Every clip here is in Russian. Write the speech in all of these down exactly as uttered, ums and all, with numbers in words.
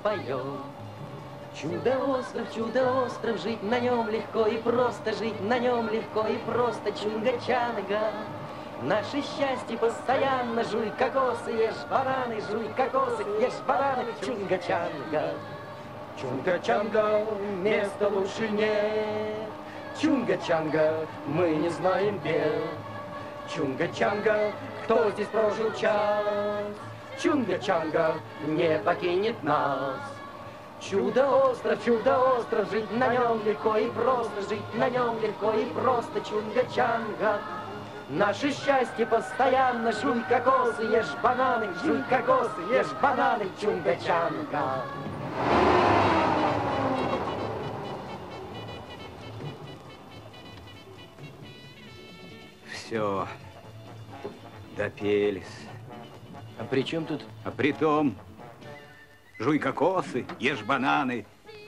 поем. Чудо-остров, чудо-остров, жить на нем легко и просто, жить на нем легко и просто, Чунга-Чанга. Наше счастье постоянно, жуй кокосы, ешь бананы, жуй кокосы, ешь бананы, Чунга-Чанга. Чунга-Чанга, места лучше нет. Чунга-Чанга, мы не знаем бед. Чунга-Чанга, кто здесь прожил час? Чунга-Чанга не покинет нас. Чудо-остров, чудо-остров, жить на нем легко и просто, жить на нем легко и просто, Чунга-Чанга. Наше счастье постоянно, жуй кокосы, ешь бананы, жуй кокосы, ешь бананы, Чунга-Чанга. Все, допелись. А при чем тут? А при том, жуй кокосы, ешь бананы.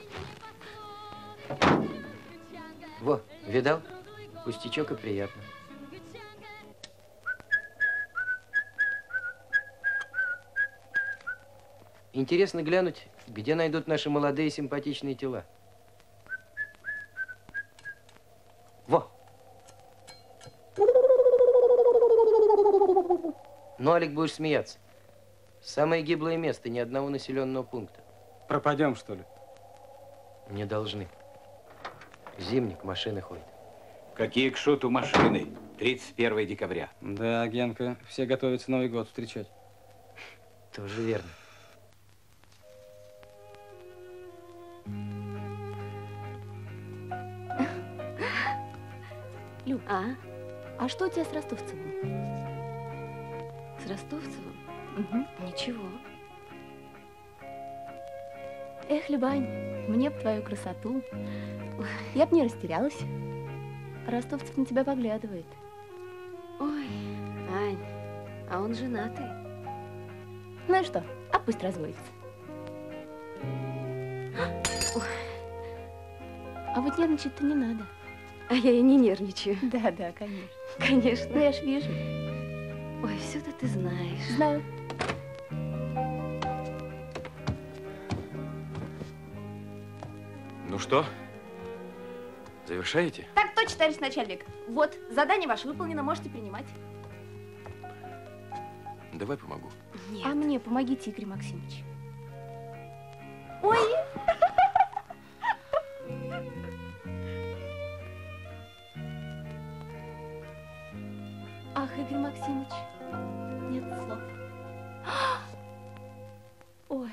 Во, видал? Пустячок и приятно. Интересно глянуть, где найдут наши молодые симпатичные тела. Во! Ну, Алик, будешь смеяться. Самое гиблое место, ни одного населенного пункта. Пропадем, что ли? Не должны. Зимник, машины ходят. Какие к шуту машины? тридцать первое декабря. Да, Генка, все готовятся Новый год встречать. Тоже верно. Люб, а? А что у тебя с Ростовцевым? С Ростовцевым? Угу. Ничего. Эх, Любань, мне б твою красоту. Я б не растерялась. Ростовцев на тебя поглядывает. Ой, Ань, а он женатый. Ну и что? А пусть разводится. А вот нервничать-то не надо. А я и не нервничаю. Да, да, конечно. Конечно. Ну, я ж вижу. Ой, все-то ты знаешь. Знаю. Ну что, завершаете? Так точно, товарищ начальник. Вот, задание ваше выполнено, можете принимать. Давай помогу. Нет. А мне помогите, Игорь Максимович. Ой! Ах, Игорь Максимович, нет слов. Ой.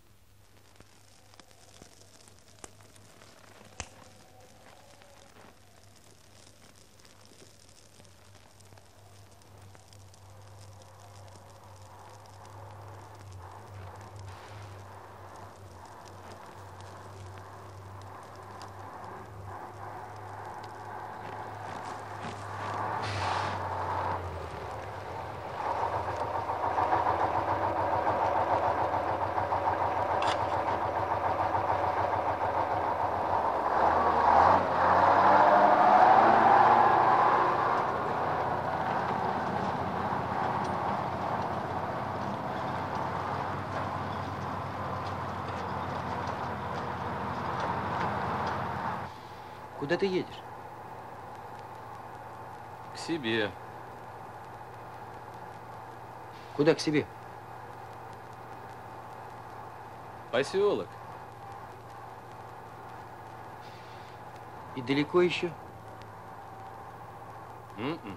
Куда ты едешь? К себе. Куда к себе? Поселок. И далеко еще? М-м.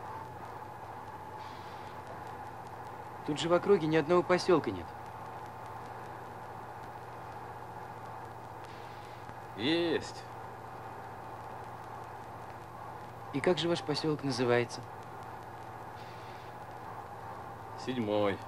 Тут же в округе ни одного поселка нет. Есть. И как же ваш поселок называется? Седьмой.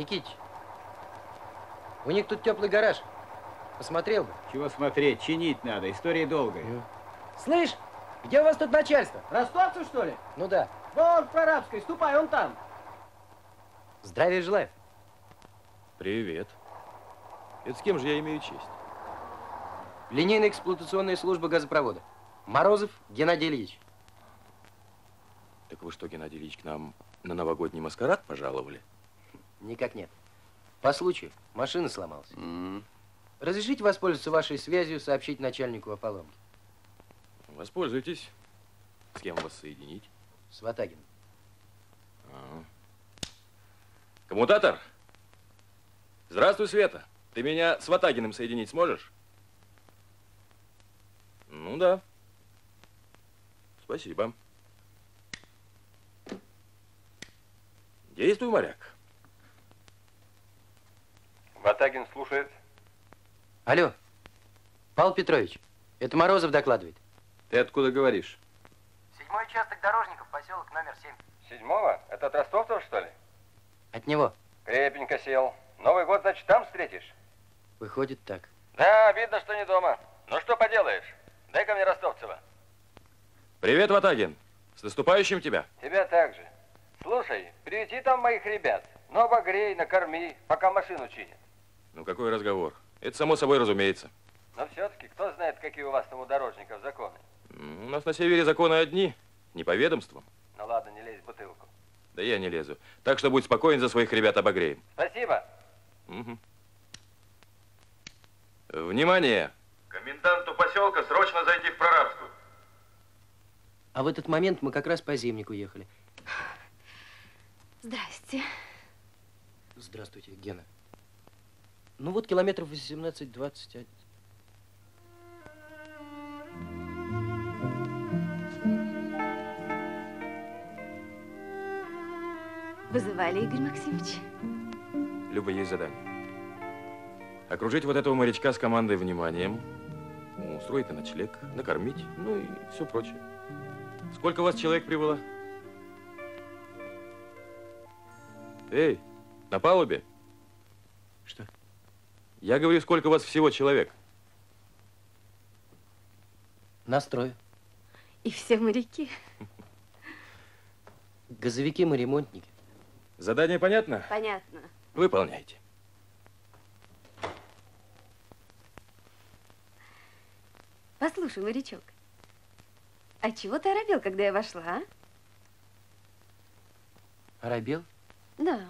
Никитич, у них тут теплый гараж. Посмотрел бы. Чего смотреть? Чинить надо. История долгая. Ну. Слышь, где у вас тут начальство? Ростовцев, что ли? Ну да. Вон в Прорабской, ступай, он там. Здравия желаю. Привет. Это с кем же я имею честь? Линейная эксплуатационная служба газопровода. Морозов Геннадий Ильич. Так вы что, Геннадий Ильич, к нам на новогодний маскарад пожаловали? Никак нет. По случаю, машина сломалась. Mm. Разрешите воспользоваться вашей связью, сообщить начальнику о поломке? Воспользуйтесь. С кем вас соединить? С Ватагиным. А. Коммутатор? Здравствуй, Света. Ты меня с Ватагиным соединить сможешь? Ну да. Спасибо. Действуй, моряк. Ватагин слушает. Алло, Павел Петрович, это Морозов докладывает. Ты откуда говоришь? Седьмой участок дорожников, поселок номер семь. Седьмого? Это от ростовцев, что ли? От него. Крепенько сел. Новый год, значит, там встретишь? Выходит так. Да, видно, что не дома. Ну что поделаешь? Дай-ка мне Ростовцева. Привет, Ватагин. С наступающим тебя. Тебя также. Слушай, приведи там моих ребят. Ну, обогрей, накорми, пока машину чинят. Ну, какой разговор? Это само собой разумеется. Но все-таки, кто знает, какие у вас там у дорожников законы? У нас на севере законы одни, не по ведомствам. Ну ладно, не лезь в бутылку. Да я не лезу. Так что будь спокоен, за своих ребят обогреем. Спасибо. Угу. Внимание! Коменданту поселка срочно зайти в Прорабскую. А в этот момент мы как раз по Зимнику ехали. Здрасте. Здравствуйте, Гена. Ну вот километров восемнадцать-двадцать. Вызывали, Игорь Максимович? Люба, есть задание. Окружить вот этого морячка с командой вниманием, устроить на ночлег, накормить, ну и все прочее. Сколько у вас человек прибыло? Эй, на палубе? Что? Я говорю, сколько у вас всего человек? Настрою. И все моряки. Газовики мы ремонтники. Задание понятно? Понятно. Выполняйте. Послушай, морячок, а чего ты оробел, когда я вошла, а? Оробел? Да.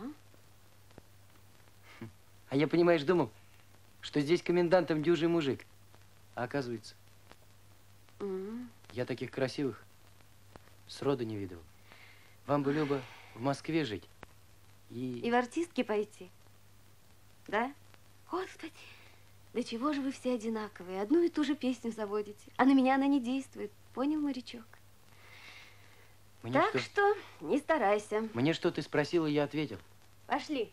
А я, понимаешь, думал, что здесь комендантом дюжий мужик. А оказывается, М. я таких красивых сроду не видел. Вам бы, Люба, в Москве жить. И... И в артистки пойти. Да? Господи, да чего же вы все одинаковые? Одну и ту же песню заводите, а на меня она не действует. Понял, морячок? Мне Так что... что не старайся. Мне что ты спросила, я ответил. Пошли.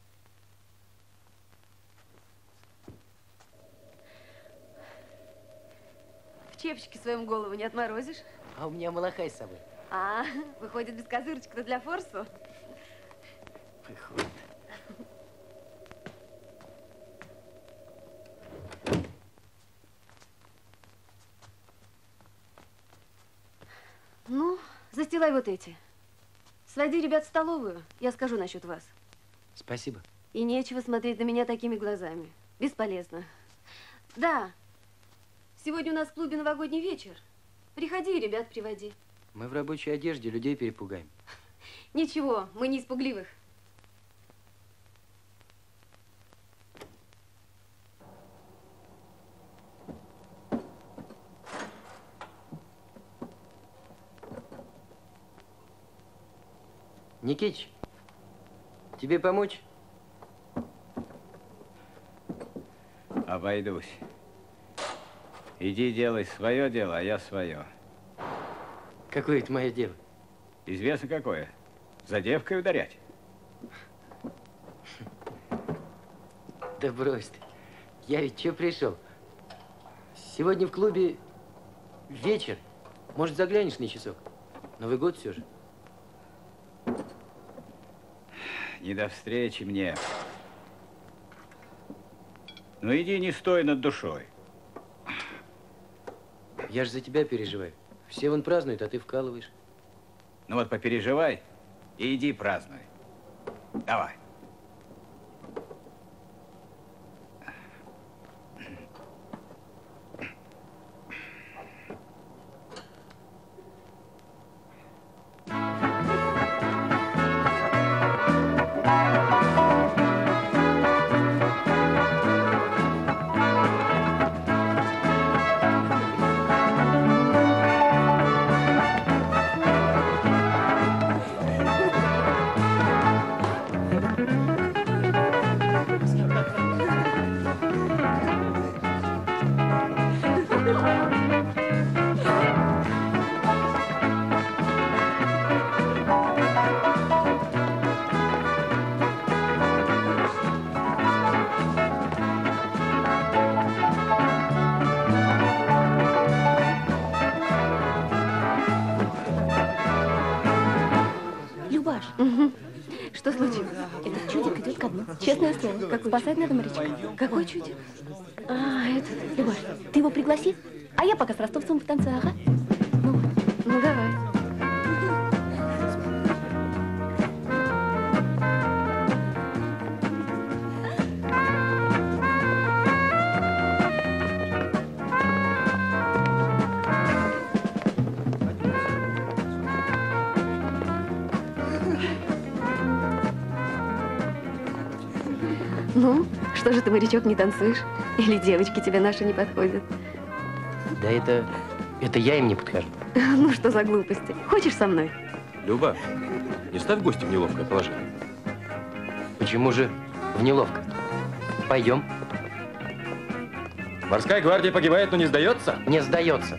В чепчике своему голову не отморозишь? А у меня малахай с собой. А, выходит, без козырочки-то для форсу? Выходит. Ну, застилай вот эти. Своди ребят в столовую, я скажу насчет вас. Спасибо. И нечего смотреть на меня такими глазами. Бесполезно. Да, сегодня у нас в клубе новогодний вечер. Приходи, ребят приводи. Мы в рабочей одежде людей перепугаем. Ничего, мы не испугливых. Никитич, тебе помочь? Обойдусь. Иди делай свое дело, а я свое. Какое это мое дело? Известно какое. За девкой ударять. Да брось ты. Я ведь что пришел? Сегодня в клубе вечер. Может, заглянешь на часок? Новый год все же. Не до встречи мне. Ну иди, не стой над душой. Я же за тебя переживаю. Все вон празднуют, а ты вкалываешь. Ну вот попереживай и иди празднуй. Давай. Что случилось? Этот чудик идет ко дну. Честное слово. Какой Спасать надо морячка. Какой чудик? А, этот. Любаш, ты его пригласи, а я пока с ростовцем потанцую, ага. Ну, ну давай. Ну, что же ты, морячок, не танцуешь? Или девочки тебе наши не подходят? Да это... это я им не подхожу. Ну, что за глупости? Хочешь со мной? Люба, не ставь гостя в неловкое положение. Почему же в неловко? Пойдем. Морская гвардия погибает, но не сдается? Не сдается.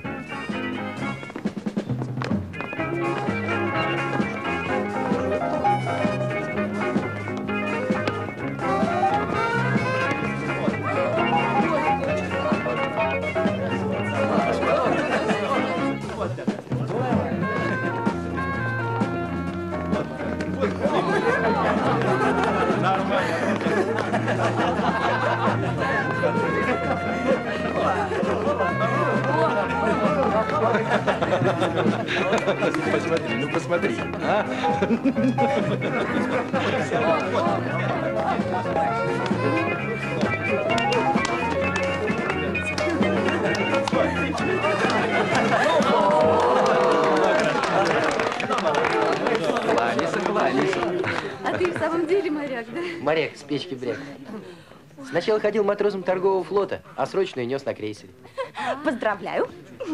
Посмотри, ну посмотри. А? Кланяйся, кланяйся. А ты в самом деле моряк, да? Моряк с печки бряк. Сначала ходил матросом торгового флота, а срочную нес на крейсере. Поздравляю.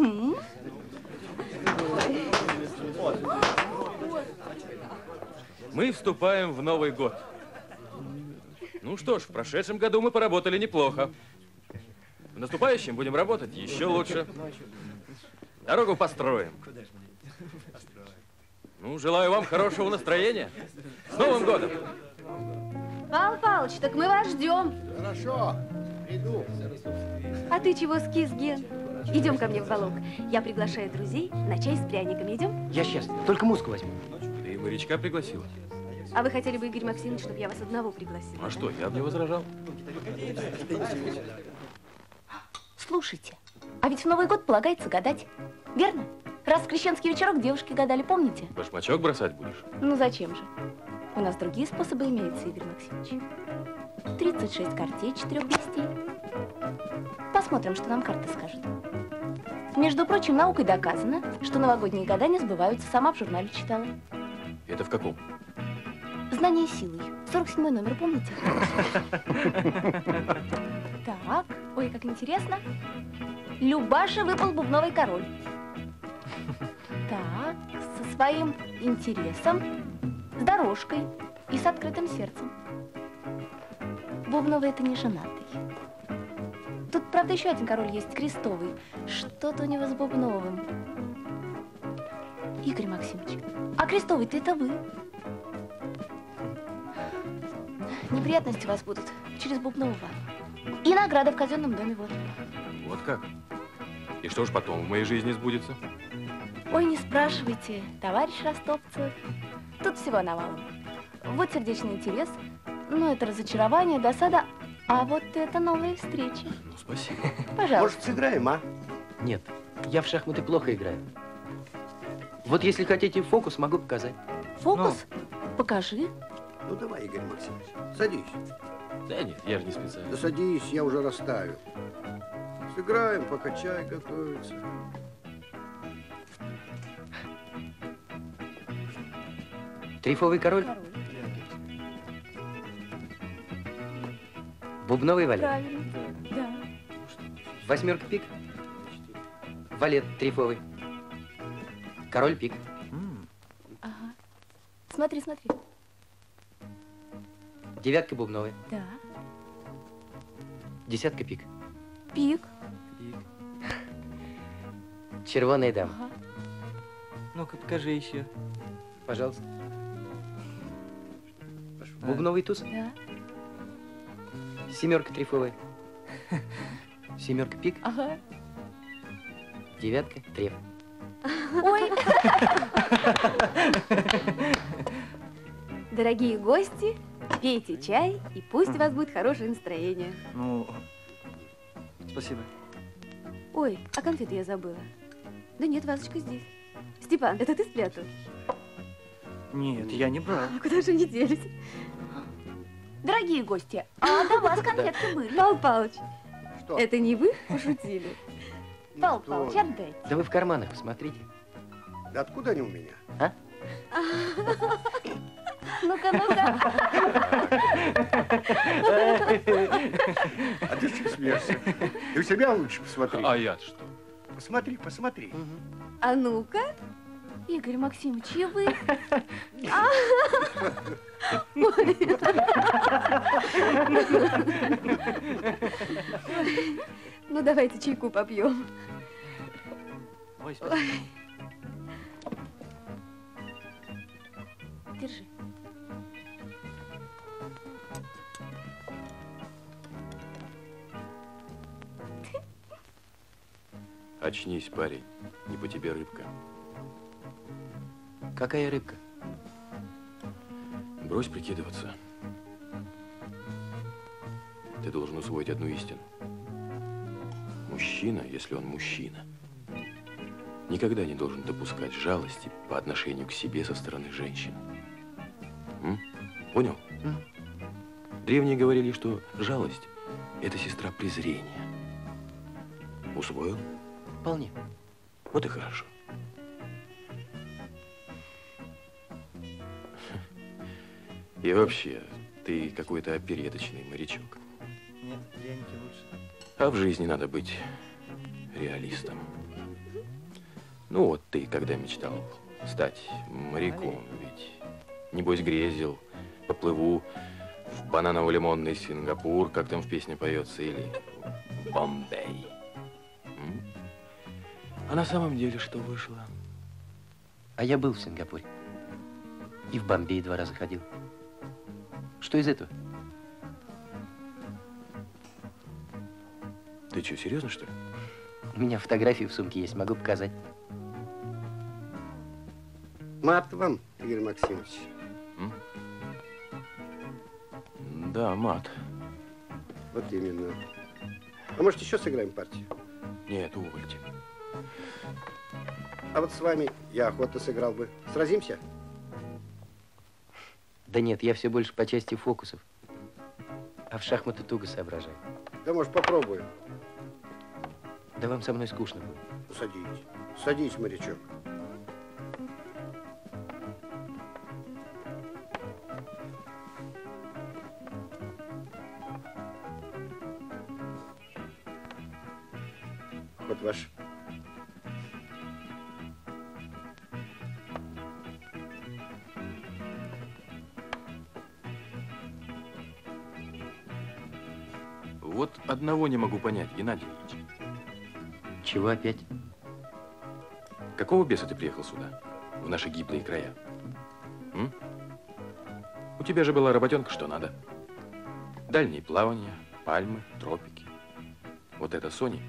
Мы вступаем в Новый год. Ну что ж, в прошедшем году мы поработали неплохо. В наступающем будем работать еще лучше. Дорогу построим. Ну, желаю вам хорошего настроения. С Новым годом! Павел Павлович, так мы вас ждем. Хорошо, иду. А ты чего скис, Ген? Идем ко мне в балок. Я приглашаю друзей на чай с пряниками. Идем? Я сейчас, только муску возьму. Ты и морячка пригласила? А вы хотели бы, Игорь Максимович, чтобы я вас одного пригласила? А что, я бы не возражал. Слушайте, а ведь в Новый год полагается гадать, верно? Раз в крещенский вечерок девушки гадали, помните? Башмачок бросать будешь? Ну зачем же? У нас другие способы имеются, Игорь Максимович. тридцать шесть картей четырех листей. Посмотрим, что нам карта скажет. Между прочим, наукой доказано, что новогодние гадания сбываются. Сама в журнале читала. Это в каком? Знание силой. сорок седьмой номер, помните? Так, ой, как интересно. Любаше выпал бубновый король. Так, со своим интересом, с дорожкой и с открытым сердцем. Бубновый — это не женатый. Тут, правда, еще один король есть, крестовый. Что-то у него с Бубновым. Игорь Максимович, а крестовый-то это вы. Неприятности у вас будут через Бубнового. И награда в казенном доме, вот. Вот как? И что ж потом в моей жизни сбудется? Ой, не спрашивайте, товарищ Ростовцев. Тут всего навалом. Вот сердечный интерес, ну это разочарование, досада, а вот это новые встречи. Ну, спасибо. Пожалуйста. Может, сыграем, а? Нет, я в шахматы плохо играю. Вот если хотите фокус, могу показать. Фокус? Покажи. Ну, давай, Игорь Максимович, садись. Да нет, я же не специально. Да садись, я уже расставил. Сыграем, пока чай готовится. Трифовый король, Король. бубновый валет, Правильно. Да. восьмерка пик, валет трифовый, король пик. Ага. Смотри, смотри. Девятка бубновая, Да. десятка пик, Пик. червоная дама. Ага. Ну-ка, покажи еще. Пожалуйста. Бубновый туз, Да. семерка трифовая, семерка пик, Ага. девятка треф. Ой. Дорогие гости, пейте чай, и пусть у вас будет хорошее настроение. Ну, спасибо. Ой, а конфеты я забыла. Да нет, вазочка здесь. Степан, это ты спрятал? Нет, я не брал. А куда же они делись? Дорогие гости, а до вас конфетки были. Павел Павлович, Что? это не вы пошутили? Павел Что? Павлович, отдайте. Да вы в карманах посмотрите. Да откуда они у меня? Ну-ка, ну-ка. А ты что смеешься? Ты у себя лучше посмотри. А я что? Посмотри, посмотри. А ну-ка. Игорь Максимович, и вы? Ну, давайте чайку попьем. Ой, спасибо. Держи. Очнись, парень. Не по тебе рыбка. Какая рыбка? Брось прикидываться. Ты должен усвоить одну истину. Мужчина, если он мужчина, никогда не должен допускать жалости по отношению к себе со стороны женщин. М? Понял? М. Древние говорили, что жалость – это сестра презрения. Усвоил? Вполне. Вот и хорошо. И вообще, ты какой-то опереточный морячок. Нет, пряники лучше. А в жизни надо быть реалистом. Ну вот ты, когда мечтал стать моряком, ведь, небось, грезил, поплыву в бананово-лимонный Сингапур, как там в песне поется, или в Бомбей. М? А на самом деле что вышло? А я был в Сингапуре. И в Бомбей два раза ходил. Что из этого? Ты что, серьезно, что ли? У меня фотографии в сумке есть, могу показать. Мат вам, Игорь Максимович. М? Да, мат. Вот именно. А может, еще сыграем партию? Нет, увольте. А вот с вами я охотно сыграл бы. Сразимся? Да нет, я все больше по части фокусов. А в шахматы туго соображаю. Да, может, попробуем. Да вам со мной скучно будет. Ну, садись. Садись, морячок. Ход ваш. Вот одного не могу понять, Геннадий Ильич. Чего опять? Какого беса ты приехал сюда, в наши гиблые края? М? У тебя же была работенка, что надо. Дальние плавания, пальмы, тропики. Вот это Сони.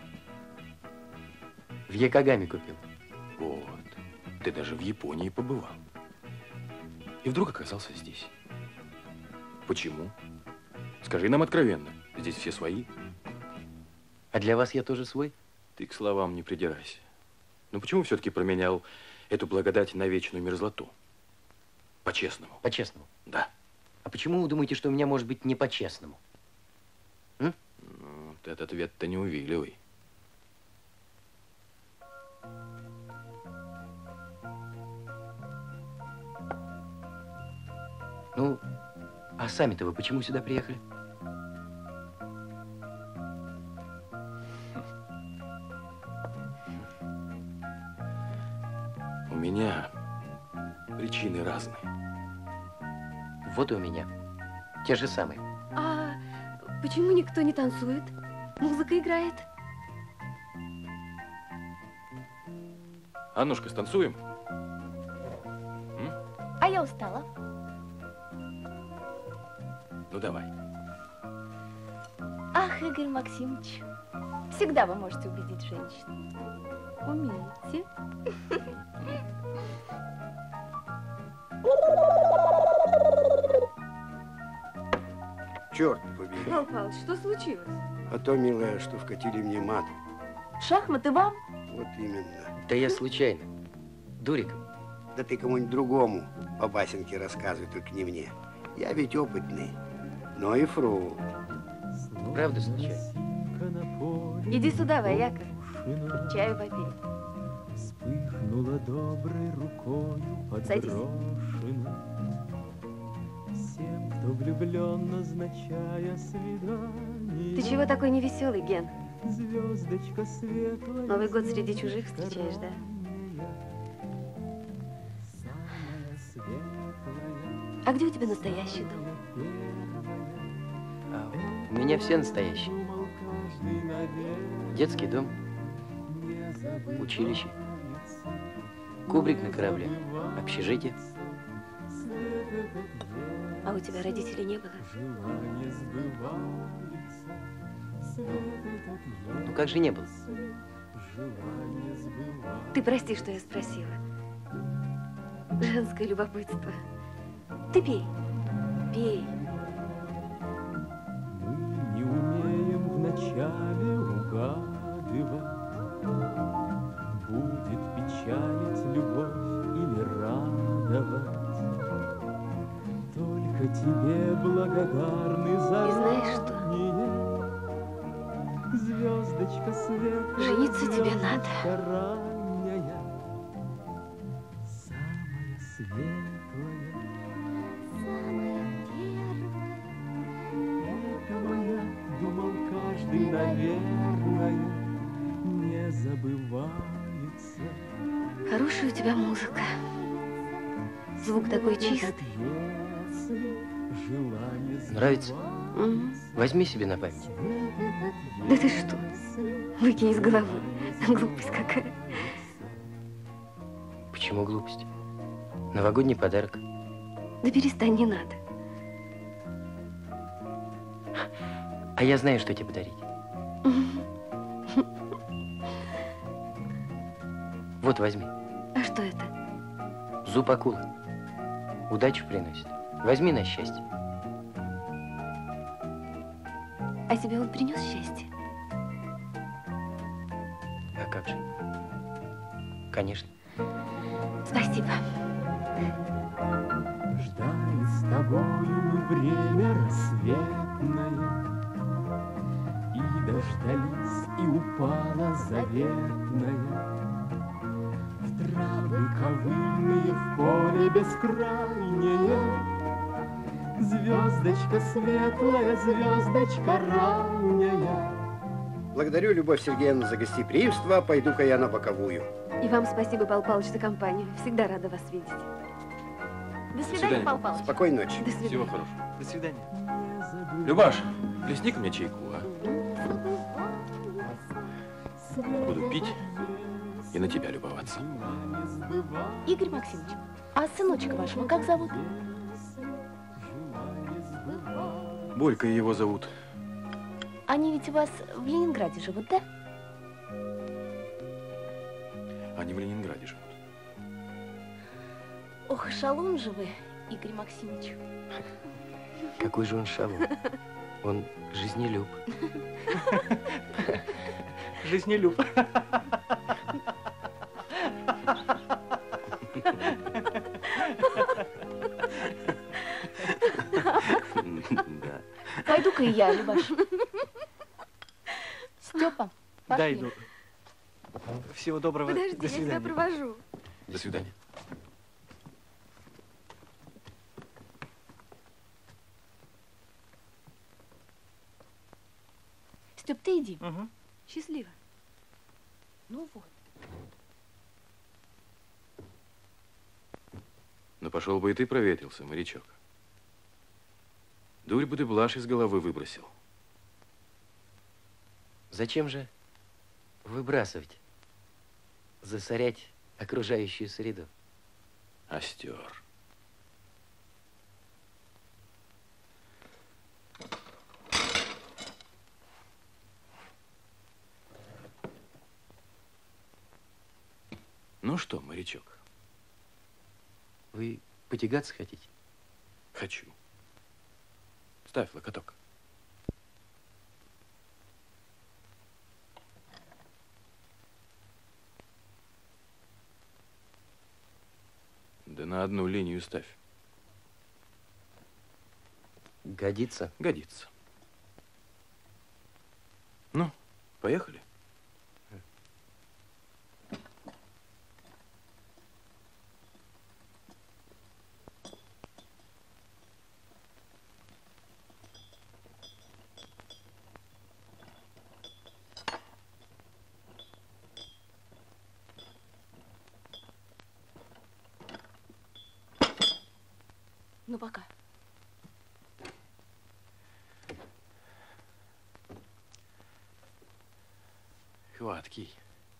В Якогаме купил. Вот. Ты даже в Японии побывал. И вдруг оказался здесь. Почему? Скажи нам откровенно. Здесь все свои. А для вас я тоже свой? Ты к словам не придирайся. Но почему все-таки променял эту благодать на вечную мерзлоту? По-честному. По-честному? Да. А почему вы думаете, что у меня может быть не по-честному? Ну, ты этот ответ-то не увиливай. Ну, а сами-то вы почему сюда приехали? У меня причины разные. Вот и у меня. Те же самые. А почему никто не танцует? Музыка играет. Аннушка, станцуем? А я устала. Ну, давай. Ах, Игорь Максимович, всегда вы можете убедить женщину. Умеете. Черт побери. Павел Павлович, что случилось? А то, милая, что вкатили мне мат. Шахматы вам? Вот именно. Да я случайно. Дурик. Да ты кому-нибудь другому по басенке рассказывай, только не мне. Я ведь опытный. Но и фру. Правда случайно? Иди сюда, вояка. Чаю попей. Вспыхнула доброй рукою Садись. подброшена. Всем, кто влюблен, назначая свидание. Ты чего такой невеселый, Ген? Звездочка светлая. Новый год среди чужих встречаешь, да? А где у тебя настоящий дом? А у меня все настоящие. Детский дом, училище, кубрик на корабле, общежитие. А у тебя родителей не было? Ну как же не было? Ты прости, что я спросила. Женское любопытство. Ты пей. Пей. Мы не умеем вначале угадывать, будет печалить любовь или радовать. Только тебе благодарны за И знаешь что? раннее. Звездочка светлая, Жениться тебе надо. звездочка ранняя, самая светлая. Это моя, думал каждый, наверное, не забывается. Хорошая у тебя музыка. Звук такой чистый. Нравится? Мгм. Возьми себе на память. Да ты что? Выкинь из головы. Глупость какая. Почему глупость? Новогодний подарок. Да перестань, не надо. А я знаю, что тебе подарить. Вот, возьми. А что это? Зуб акулы. Удачу приносит. Возьми на счастье. А тебе он принес счастье? А как же? Конечно. Спасибо. Ждали с тобою мы время рассветное, и дождались, и упала заветная. В травы ковыльные, в поле бескрайнее, звездочка светлая, звездочка ранняя. Благодарю, Любовь Сергеевна, за гостеприимство. Пойду-ка я на боковую. И вам спасибо, Павел Павлович, за компанию. Всегда рада вас видеть. До свидания. свидания, Павел Павлович. Спокойной ночи. До свидания. Всего хорошего. До свидания. Любаш, плесни-ка мне чайку, а? Буду пить и на тебя любоваться. Игорь Максимович, а сыночка вашего как зовут? Борька его зовут. Они ведь у вас в Ленинграде живут, да? Они в Ленинграде живут. Ох, шалун же вы, Игорь Максимович. Какой же он шалун. Он жизнелюб. Жизнелюб. Да. Пойду-ка и я, Любаш. Степа, пошли. Да, иду. Всего доброго. Подожди, До я тебя свидания. провожу. До свидания. Степ, ты иди. Угу. Счастливо. Ну вот. Ну, пошел бы и ты проветрился, морячок. Дурь бы ты блажь из головы выбросил. Зачем же выбрасывать, засорять окружающую среду? Остер. Ну что, морячок? Вы потягаться хотите? Хочу. Ставь локоток. Да на одну линию ставь. Годится? Годится. Ну, поехали. Ну, пока. Хваткий.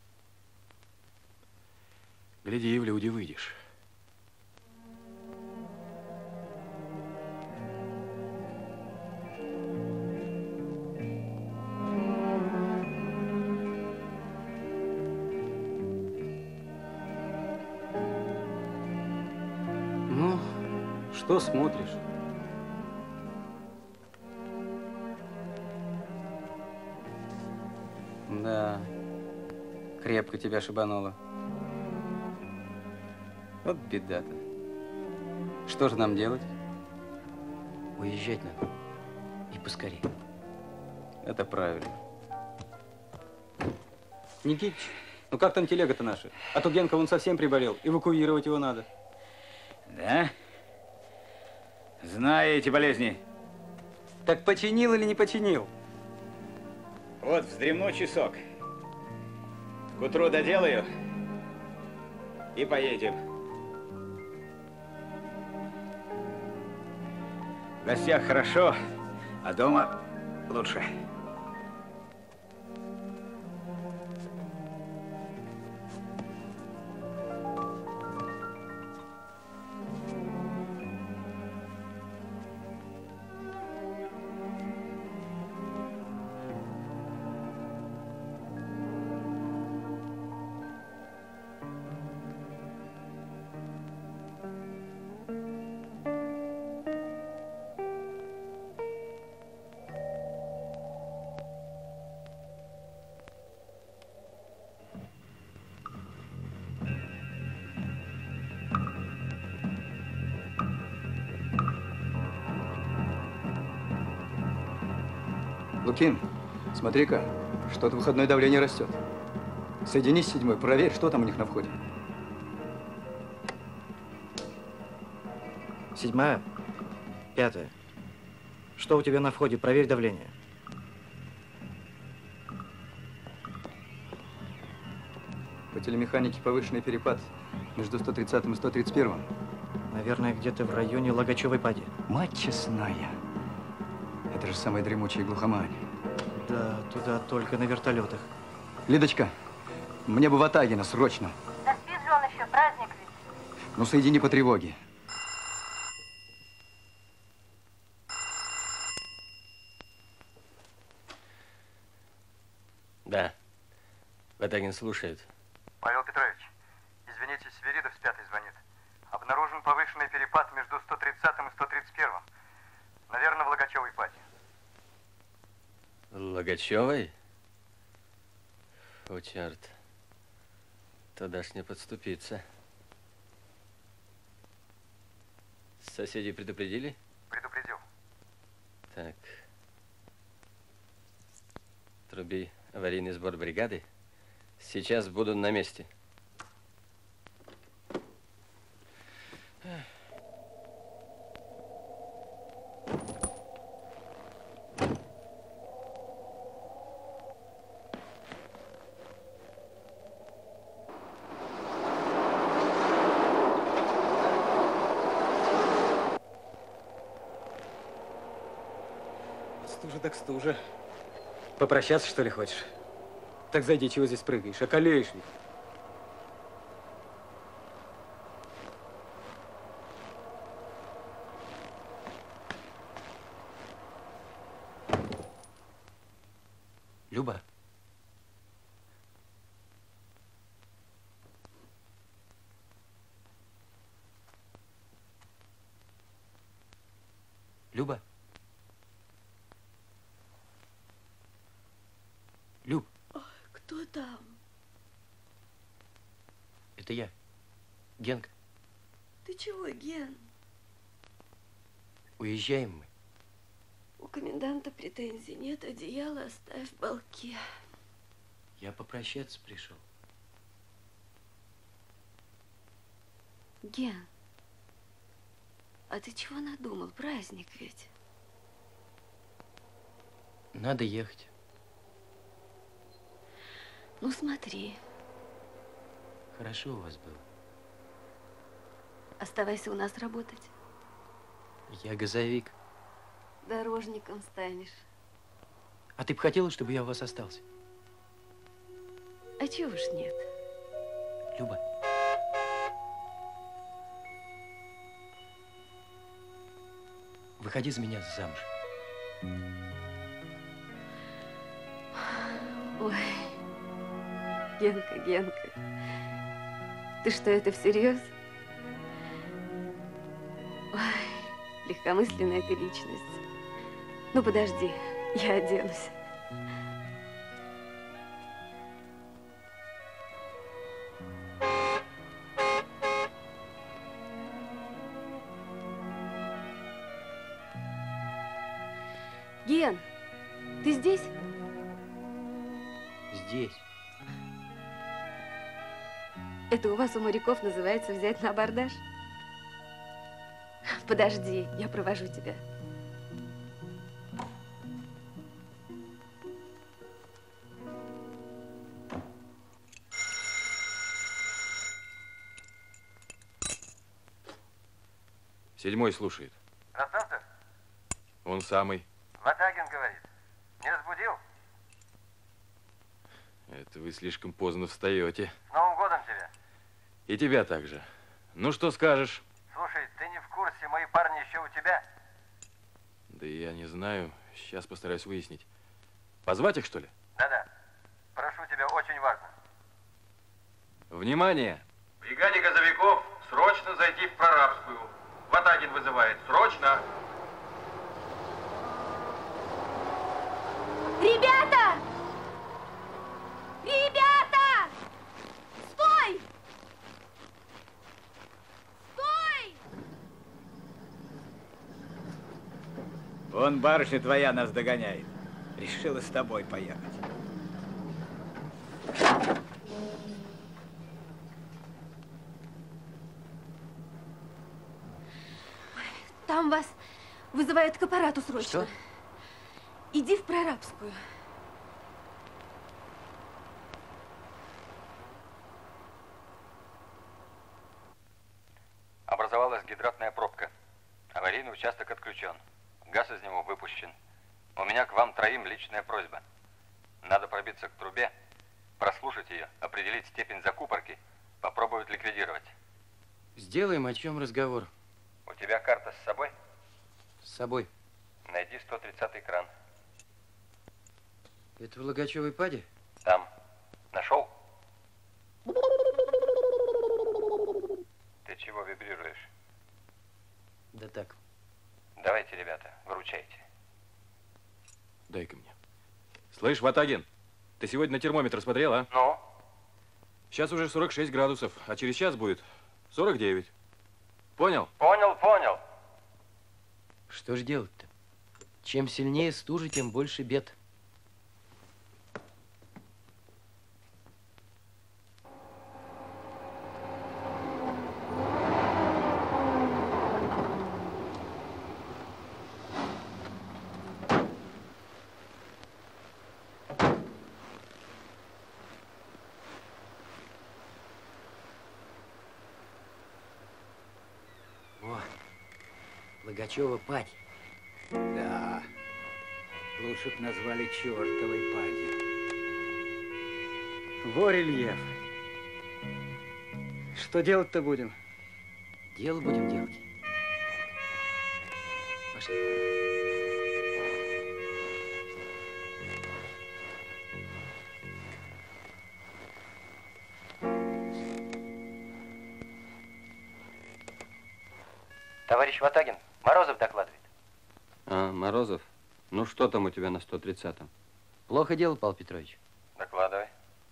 Гляди, в люди выйдешь. Ну, что смотришь? Да, крепко тебя шибануло. Вот беда-то. Что же нам делать? Уезжать надо. И поскорее. Это правильно. Никитич, ну как там телега-то наша? А то Генка вон совсем приболел. Эвакуировать его надо. Да? Знаю эти болезни. Так починил или не починил? Вот вздремну часок. К утру доделаю и поедем. В гостях хорошо, а дома лучше. Лукин, смотри-ка, что-то выходное давление растет. Соединись с седьмой, проверь, что там у них на входе. Седьмая? Пятая. Что у тебя на входе? Проверь давление. По телемеханике повышенный перепад между сто тридцатым и сто тридцать первым. Наверное, где-то в районе Логачевой пади. Мать честная. Это же самая дремучая глухомань. Да, туда только на вертолетах. Лидочка, мне бы Ватагина срочно. Да спит же он еще, праздник ведь. Ну, соедини по тревоге. Да. Ватагин слушает. Павел Петрович, извините, Свиридов с пятой звонит. Обнаружен Чувствуем повышенный перепад между сто тридцатым и сто тридцать первым. Наверное, в Логачевой паде. Логачевой? О, черт. Туда ж не подступиться. Соседи предупредили? Предупредил. Так. Труби аварийный сбор бригады. Сейчас буду на месте. Стужа так стужа. Попрощаться, что ли, хочешь? Так зайди, чего здесь прыгаешь? Околеешь ведь. Люба. Люба. Люб. Кто там? Это я, Генка. Ты чего, Ген? Уезжаем мы. У коменданта претензий нет, одеяло оставь в балке. Я попрощаться пришел. Ген, а ты чего надумал? Праздник ведь. Надо ехать. Ну, смотри. Хорошо у вас было. Оставайся у нас работать. Я газовик. Дорожником станешь. А ты бы хотела, чтобы я у вас остался? А чего уж нет? Люба. Выходи за меня замуж. Ой, Генка, Генка, ты что, это всерьез? Ой, легкомысленная ты личность. Ну, подожди, я оденусь. Ген, ты здесь? Здесь. Это у вас, у моряков, называется взять на абордаж? Подожди, я провожу тебя. Седьмой слушает. Ростовцев? Он самый. Ватагин говорит. Не разбудил? Это вы слишком поздно встаете. С Новым годом тебя. И тебя также. Ну, что скажешь? Слушай, ты не в курсе, мои парни еще у тебя? Да я не знаю. Сейчас постараюсь выяснить. Позвать их, что ли? Да-да. Прошу тебя, очень важно. Внимание! Бригаде газовиков срочно зайти в Прорабскую. Ватагин вызывает. Срочно! Ребята! Ребята! Стой! Стой! Вон барышня твоя нас догоняет. Решила с тобой поехать. Там вас вызывают к аппарату срочно. Что? Иди в Прорабскую. Образовалась гидратная пробка. Аварийный участок отключен. Газ из него выпущен. У меня к вам троим личная просьба. Надо пробиться к трубе, прослушать ее, определить степень закупорки, попробовать ликвидировать. Сделаем, о чем разговор. У тебя карта с собой? С собой. Найди сто тридцатый кран. Это в Логачевой паде? Там. Нашел? Ты чего вибрируешь? Слышь, Ватагин, ты сегодня на термометр смотрел, а? Ну? Сейчас уже сорок шесть градусов, а через час будет сорок девять. Понял? Понял, понял. Что ж делать-то? Чем сильнее стужа, тем больше бед. Логачева падь. Да. Лучше б назвали чертовой падью. Во рельеф. Что делать-то будем? Дело будем делать. Пошли. Товарищ Ватагин, Морозов докладывает. А, Морозов? Ну что там у тебя на сто тридцатом? Плохо дело, Павел Петрович. Докладывай.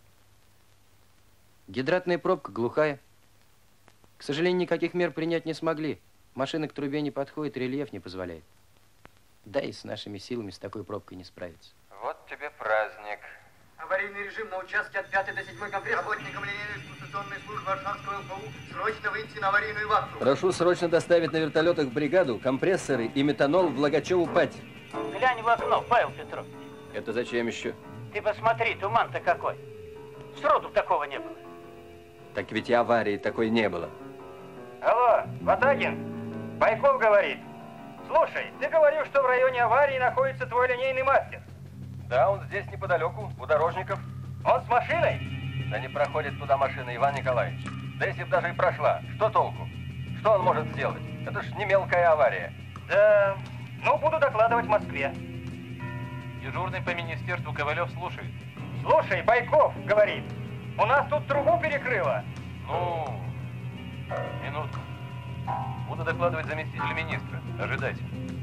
Гидратная пробка глухая. К сожалению, никаких мер принять не смогли. Машина к трубе не подходит, рельеф не позволяет. Да и с нашими силами с такой пробкой не справиться. Вот тебе праздник. Аварийный режим на участке от пятой до седьмой компресса. Работникам линейной эксплуатационной службы Варшавского ЛПУ срочно выйти на аварийную вахту. Прошу срочно доставить на вертолетах в бригаду компрессоры и метанол в Логачеву падь. Глянь в окно, Павел Петрович. Это зачем еще? Ты посмотри, туман-то какой. Сроду такого не было. Так ведь и аварии такой не было. Алло, Ватагин, Байков говорит. Слушай, ты говорил, что в районе аварии находится твой линейный мастер. Да, он здесь неподалеку, у дорожников. Он с машиной? Да не проходит туда машина, Иван Николаевич. Да если бы даже и прошла, что толку? Что он может сделать? Это ж не мелкая авария. Да, ну буду докладывать в Москве. Дежурный по министерству Ковалев слушает. Слушай, Байков говорит, у нас тут трубу перекрыло. Ну, минутку. Буду докладывать заместителю министра. Ожидайте.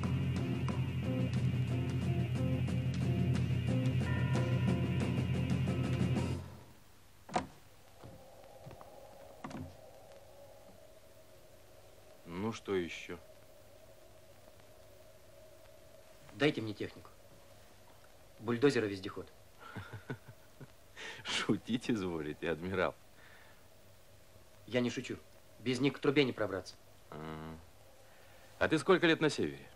Ну, что еще? Дайте мне технику. Бульдозер и вездеход. Шутить изволите, адмирал. Я не шучу. Без них к трубе не пробраться. А, а ты сколько лет на севере?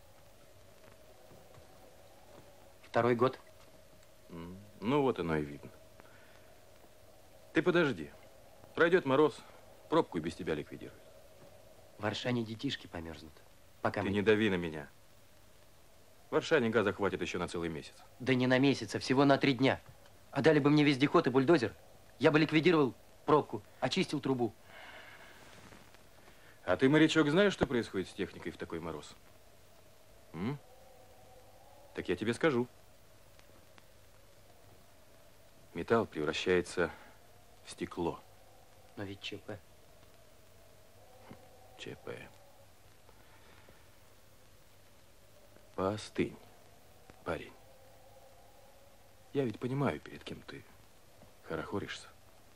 Второй год. Ну, вот оно и видно. Ты подожди. Пройдет мороз, пробку и без тебя ликвидируют. В Аршане детишки померзнут. Пока Ты мы... не дави на меня. В Аршане газа хватит еще на целый месяц. Да не на месяц, а всего на три дня. А дали бы мне вездеход и бульдозер, я бы ликвидировал пробку, очистил трубу. А ты, морячок, знаешь, что происходит с техникой в такой мороз? М? Так я тебе скажу. Металл превращается в стекло. Но ведь ЧП. ЧП. Поостынь, парень. Я ведь понимаю, перед кем ты хорохоришься.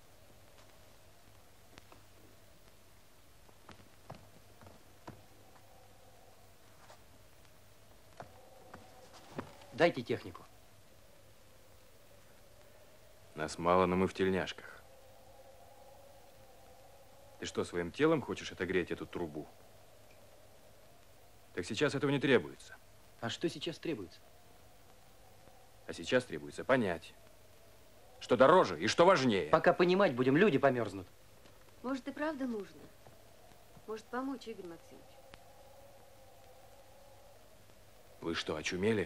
Дайте технику. Нас мало, но мы в тельняшках. Ты что, своим телом хочешь отогреть эту трубу? Так сейчас этого не требуется. А что сейчас требуется? А сейчас требуется понять, что дороже и что важнее. Пока понимать будем, люди померзнут. Может, и правда нужно? Может, помочь, Игорь Максимович? Вы что, очумели?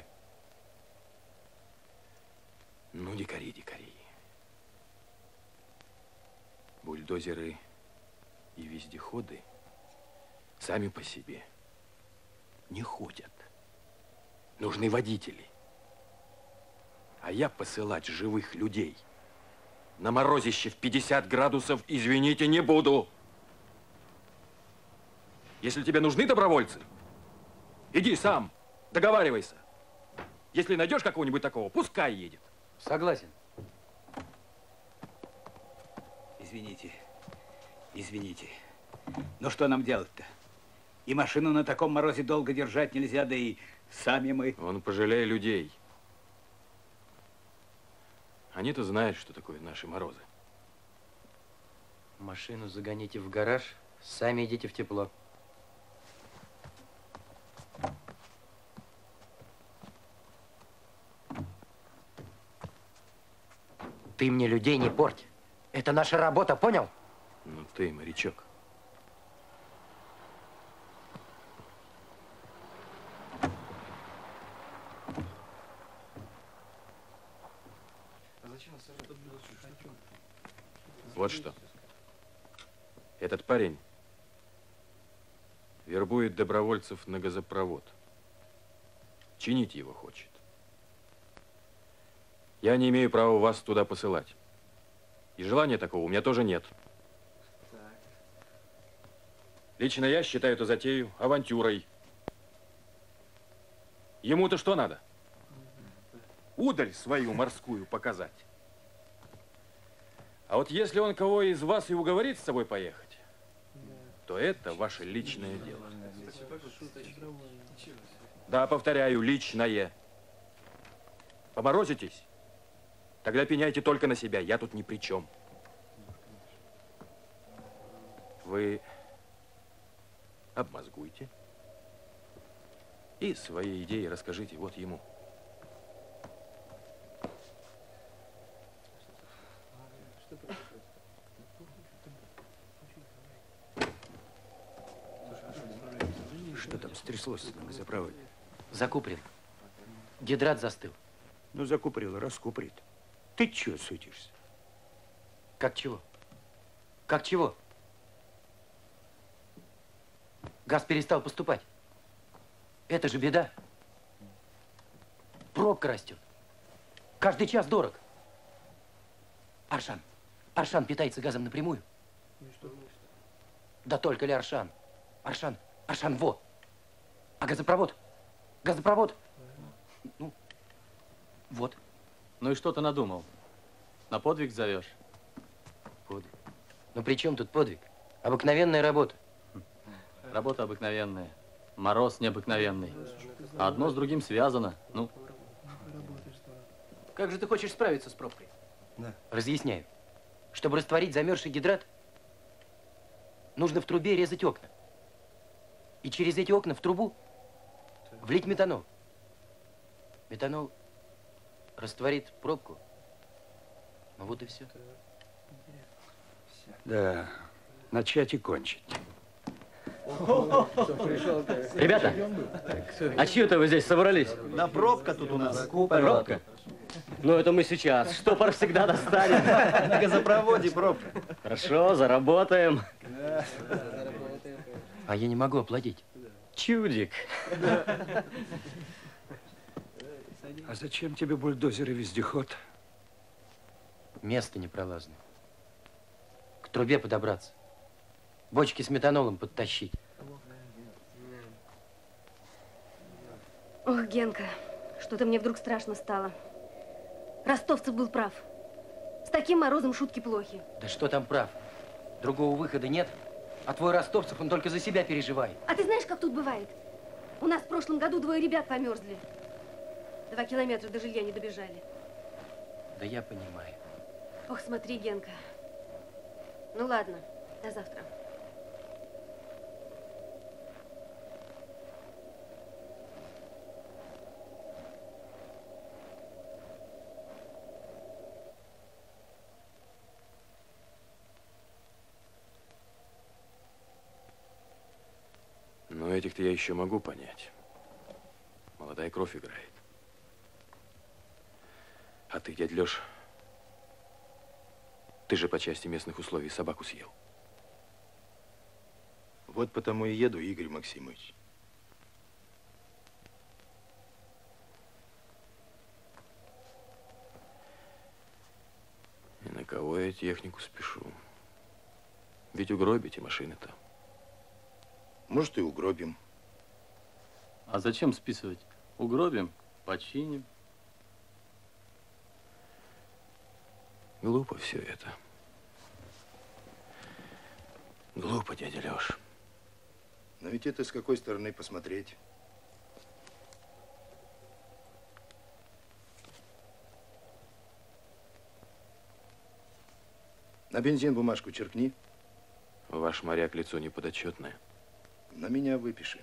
Ну, дикари, дикари. Бульдозеры и вездеходы сами по себе не ходят. Нужны водители. А я посылать живых людей на морозище в пятьдесят градусов, извините, не буду. Если тебе нужны добровольцы, иди сам, договаривайся. Если найдешь какого-нибудь такого, пускай едет. Согласен. Извините, извините. Ну что нам делать-то? И машину на таком морозе долго держать нельзя, да и сами мы... Он пожалеет людей. Они-то знают, что такое наши морозы. Машину загоните в гараж, сами идите в тепло. Ты мне людей не порть. Это наша работа, понял? Ну ты, морячок. Вот что. Этот парень вербует добровольцев на газопровод. Чинить его хочет. Я не имею права вас туда посылать. И желания такого у меня тоже нет. Лично я считаю эту затею авантюрой. Ему-то что надо? Удаль свою морскую показать. А вот если он кого из вас и уговорит с собой поехать, то это ваше личное дело. Да, повторяю, личное. Поморозитесь? Тогда пеняйте только на себя, я тут ни при чем. Вы обмозгуйте и свои идеи расскажите вот ему. Что там стряслось на газопроводе? Закуплен. Гидрат застыл. Ну, закупорил, раскупорит. Ты чего суетишься? Как чего? Как чего? Газ перестал поступать. Это же беда. Пробка растет. Каждый час дорог. Аршан. Аршан питается газом напрямую. Да только ли Аршан? Аршан. Аршан, во. А газопровод? Газопровод? Ну, вот. Ну и что ты надумал? На подвиг зовешь? Подвиг. Ну при чем тут подвиг? Обыкновенная работа. Работа обыкновенная. Мороз необыкновенный. А одно с другим связано. Ну. Как же ты хочешь справиться с пробкой? Да. Разъясняю. Чтобы растворить замерзший гидрат, нужно в трубе резать окна. И через эти окна в трубу влить метанол. Метанол растворит пробку. Ну вот и все. Да, начать и кончить. Ребята, а чьи-то вы здесь собрались? Да пробка тут у нас. Пробка? Ну это мы сейчас. Штопор всегда достанем. На газопроводе пробка. Хорошо, заработаем. А я не могу оплатить. Чудик. А зачем тебе бульдозер и вездеход? Место непролазное. К трубе подобраться. Бочки с метанолом подтащить. Ох, Генка, что-то мне вдруг страшно стало. Ростовцев был прав. С таким морозом шутки плохи. Да что там прав? Другого выхода нет. А твой Ростовцев, он только за себя переживает. А ты знаешь, как тут бывает? У нас в прошлом году двое ребят померзли. Два километра до жилья не добежали. Да я понимаю. Ох, смотри, Генка. Ну ладно, до завтра. Но этих-то я еще могу понять. Молодая кровь играет. А ты, дядь Леш, ты же по части местных условий собаку съел. Вот потому и еду, Игорь Максимович. И на кого я технику спешу? Ведь угробите машины-то. Может, и угробим. А зачем списывать? Угробим Починим. Глупо все это. Глупо, дядя Леш. Но ведь это с какой стороны посмотреть? На бензин бумажку черкни. Ваш моряк лицо неподотчетное. На меня выпиши.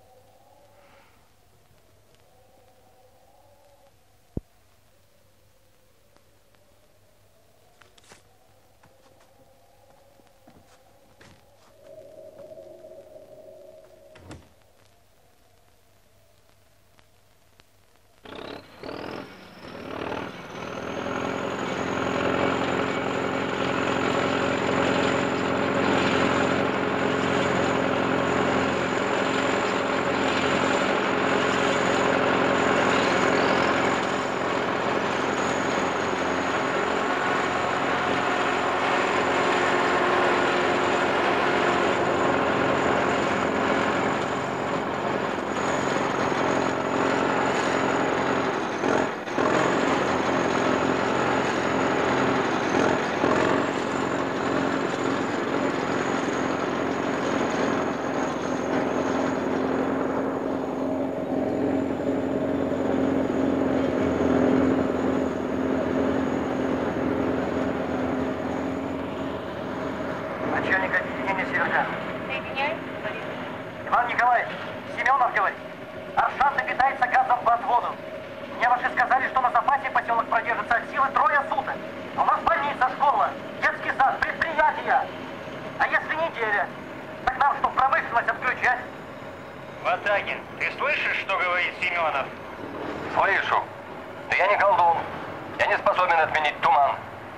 Начальник отделения Северка. Соединяй. Иван Николаевич, Семенов говорит. Аршан питается газом по отводу. Мне ваши сказали, что на запасе поселок продержится от силы трое суток. А у нас больница, школа, детский сад, предприятия. А если неделя, так нам что, промышленность отключать? Ватагин, ты слышишь, что говорит Семенов? Слышу. Но я не колдун. Я не способен отменить туман.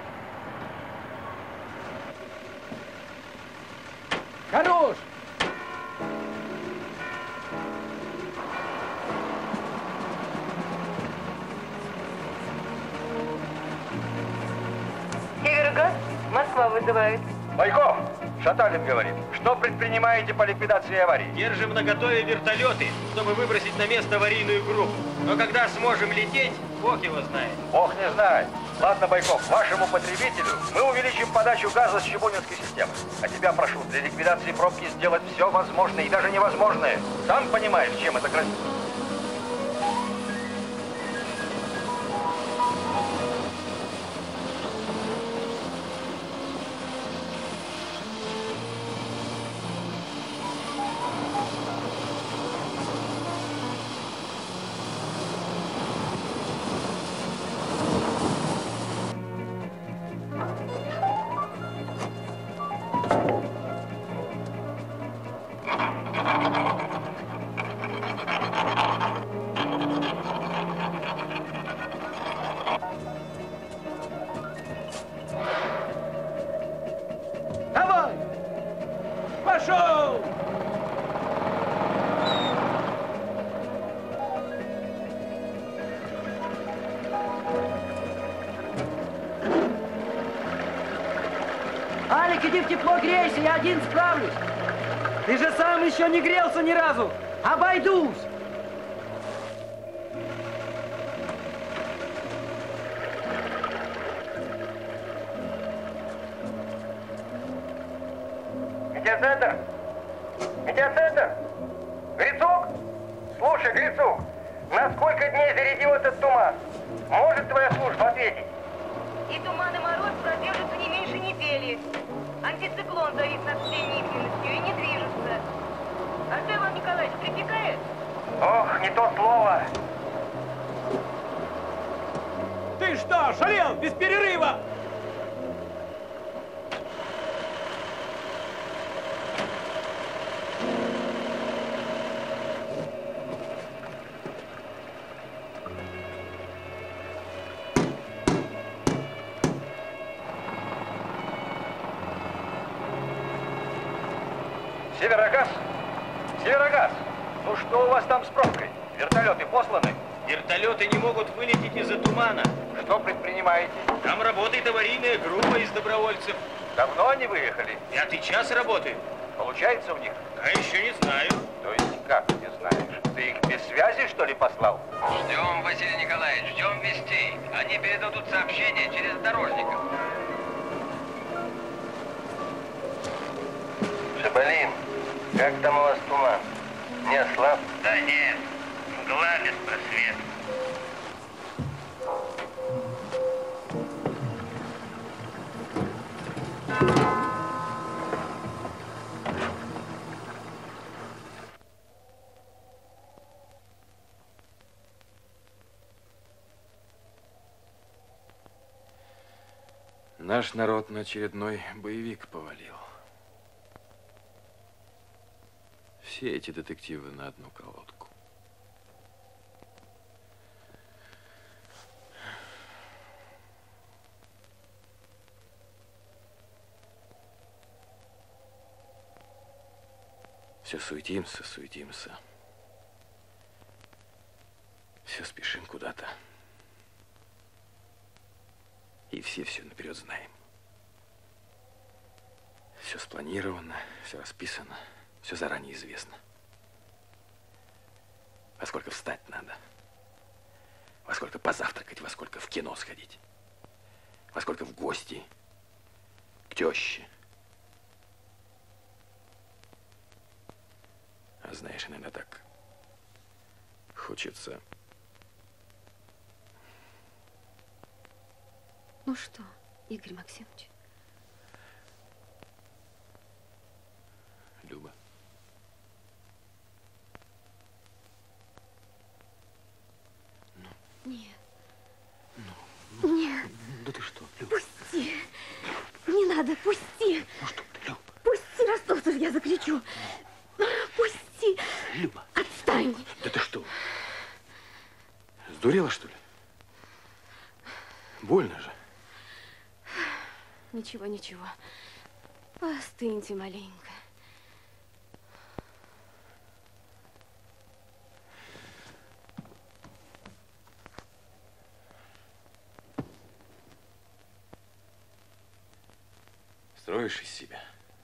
Хорош! Северогаз, Москва вызывает. Байков, Шаталин говорит, что предпринимаете по ликвидации аварии? Держим наготове вертолеты, чтобы выбросить на место аварийную группу. Но когда сможем лететь, Бог его знает. Бог не знает. Ладно, Байков, вашему потребителю мы увеличим подачу газа с Чебунинской системы. А тебя прошу для ликвидации пробки сделать все возможное и даже невозможное. Сам понимаешь, чем это грозит. Давай! Пошел! Алик, иди в тепло грейся, я один справлюсь. Ты же сам еще не грелся ни разу. Обойдусь. Медиацентр! Медиацентр! Грицук! Слушай, Грицук, на сколько дней зарядил этот туман? Может твоя служба ответить? И туман, и мороз продержатся не меньше недели. Антициклон завис над всей низменностью и не движется. А что, Иван Николаевич, припекает? Ох, не то слово. Ты что, шалел без перерыва? Северогаз! Северогаз! Ну что у вас там с пробкой? Вертолеты посланы? Вертолеты не могут вылететь из-за тумана. Что предпринимаете? Там работает аварийная группа из добровольцев. Давно они выехали? Пятый час работает. Получается у них? А еще не знаю. То есть как не знаешь? Ты их без связи, что ли, послал? Ждем, Василий Николаевич, ждем вестей. Они передадут сообщение через дорожников. Шабалин, как там у вас туман? Не ослаб? Да нет, мгла без просвета. Наш народ на очередной боевик повалил. Все эти детективы на одну колодку. Все суетимся, суетимся. Все спешим куда-то. И все все наперед знаем. Все спланировано, все расписано, все заранее известно. Во сколько встать надо, во сколько позавтракать, во сколько в кино сходить, во сколько в гости к теще. А знаешь, иногда так хочется... Ну что, Игорь Максимович? Люба. Нет. Ну, Нет. Да ты что, Люба? Пусти. Не надо, пусти. Ну что ты, Люба? Пусти, Ростовцев, я закричу. Пусти. Люба. Отстань. Да ты что? Сдурела, что ли? Больно же. Ничего, ничего. Остыньте маленько. Строишь из себя.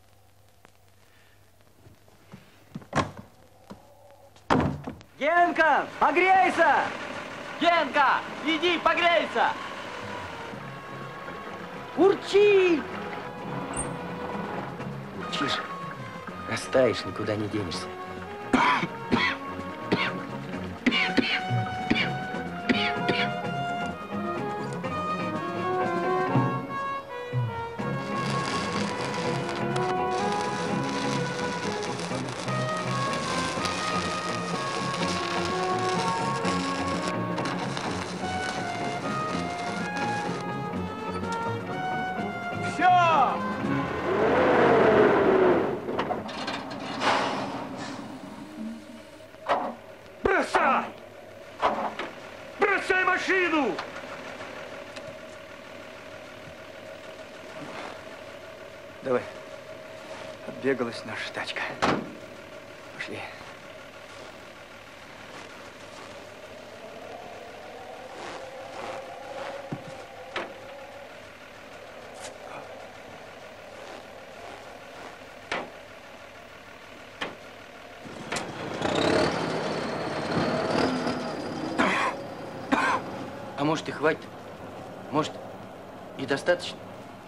Генка, погрейся! Генка, иди погрейся! Урчи! Урчишь, растаешь, никуда не денешься. Давай. Отбегалась наша тачка. Пошли. А может и хватит? Может и достаточно?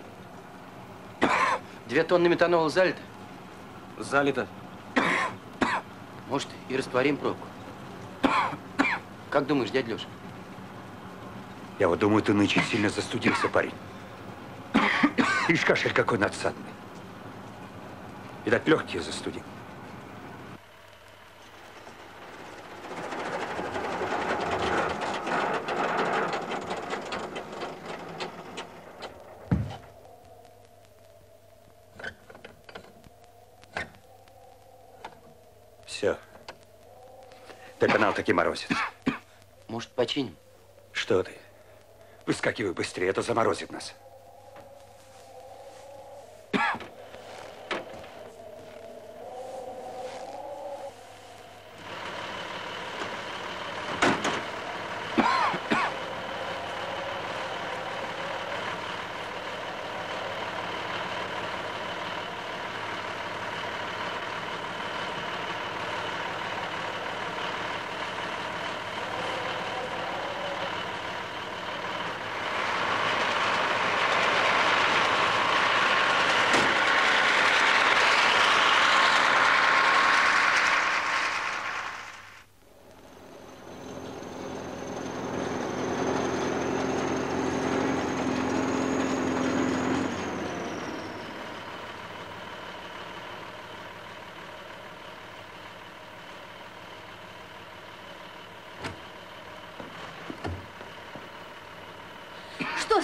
Две тонны метанола залито? Залито. Может, и растворим пробку? Как думаешь, дядя Леша? Я вот думаю, ты нынче сильно застудился, парень. Ишь, кашель какой надсадный. Видать, легкие застудил. Все. Доконал таки морозец. Может, починим? Что ты? Выскакивай быстрее, это заморозит нас.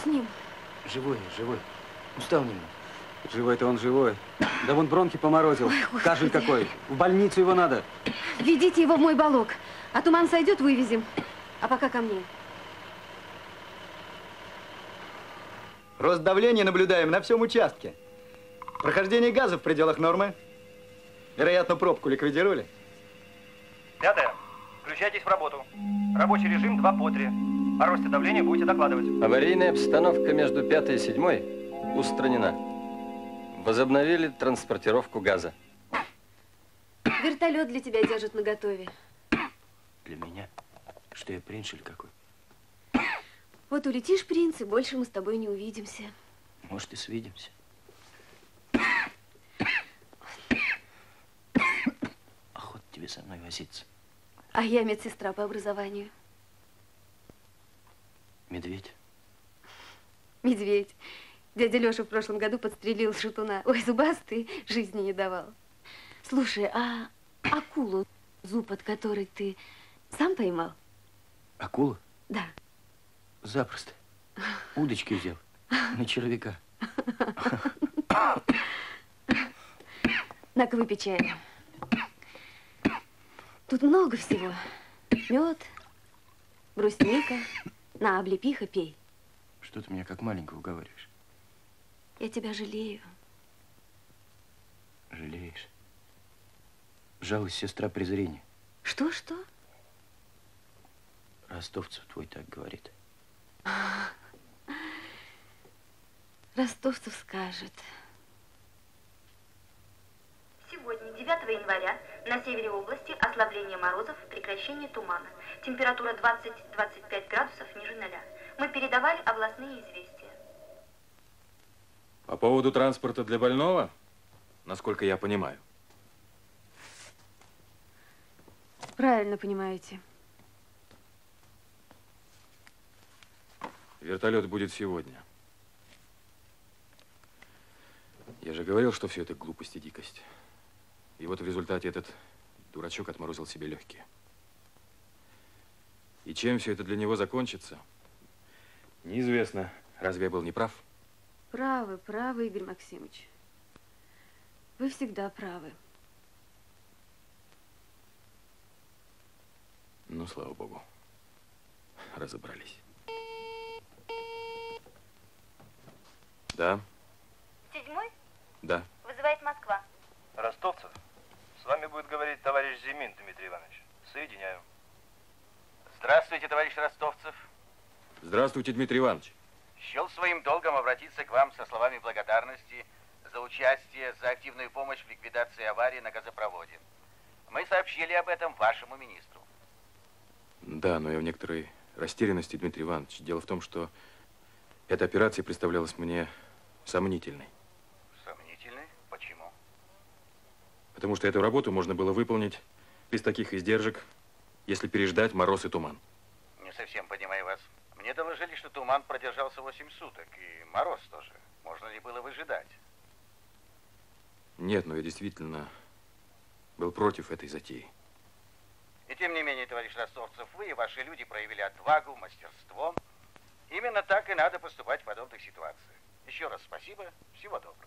с ним? Живой, живой. Устал немного. Живой-то он живой. Да вон бронхи поморозил. Ой, кашель какой. В больницу его надо. Ведите его в мой балок. А туман сойдет, вывезем. А пока ко мне. Рост давления наблюдаем на всем участке. Прохождение газа в пределах нормы. Вероятно, пробку ликвидировали. Пятое. Включайтесь в работу. Рабочий режим два по три. О росте давления будете докладывать. Аварийная обстановка между пятой и седьмой устранена. Возобновили транспортировку газа. Вертолет для тебя держат наготове. Для меня? Что я принц или какой? Вот улетишь, принц, и больше мы с тобой не увидимся. Может, и свидимся. Охота тебе со мной возиться. А я медсестра по образованию. Медведь? Медведь. Дядя Леша в прошлом году подстрелил шатуна. Ой, зубастый, жизни не давал. Слушай, а акулу, зуб от которой ты сам поймал? Акула? Да. Запросто. Удочки взял. На червяка. На-ка, выпей чай. Тут много всего. Мед, брусника. На, облепиха, пей. Что ты меня как маленького уговариваешь? Я тебя жалею. Жалеешь? Жалость, сестра, презрение. Что-что? Ростовцев твой так говорит. Ростовцев скажет. Сегодня, девятого января, на севере области ослабление морозов, прекращение тумана. Температура двадцать-двадцать пять градусов ниже ноля. Мы передавали областные известия. По поводу транспорта для больного, насколько я понимаю. Правильно понимаете. Вертолет будет сегодня. Я же говорил, что все это глупость и дикость. И вот в результате этот дурачок отморозил себе легкие. И чем все это для него закончится, неизвестно. Разве я был неправ? Правы, правы, Игорь Максимович. Вы всегда правы. Ну, слава богу, разобрались. Да? Седьмой? Да. Вызывает Москва. Ростовцев, с вами будет говорить товарищ Зимин Дмитрий Иванович. Соединяю. Здравствуйте, товарищ Ростовцев. Здравствуйте, Дмитрий Иванович. Счел своим долгом обратиться к вам со словами благодарности за участие, за активную помощь в ликвидации аварии на газопроводе. Мы сообщили об этом вашему министру. Да, но я в некоторой растерянности, Дмитрий Иванович. Дело в том, что эта операция представлялась мне сомнительной. Сомнительной? Почему? Потому что эту работу можно было выполнить без таких издержек, если переждать мороз и туман. Не совсем понимаю вас. Мне доложили, что туман продержался восемь суток, и мороз тоже. Можно ли было выжидать? Нет, но я действительно был против этой затеи. И тем не менее, товарищ Ростовцев, вы и ваши люди проявили отвагу, мастерство. Именно так и надо поступать в подобных ситуациях. Еще раз спасибо, всего доброго.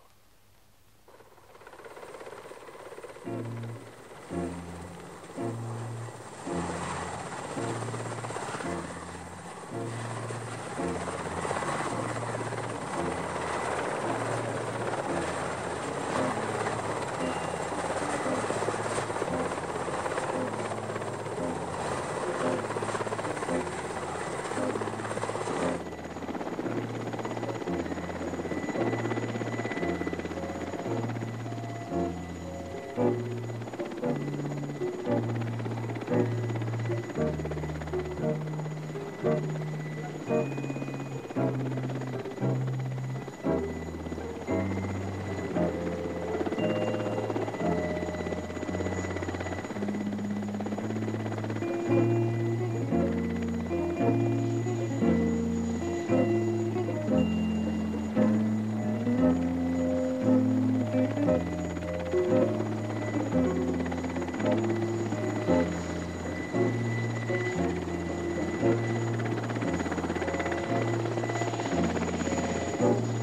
Thank you.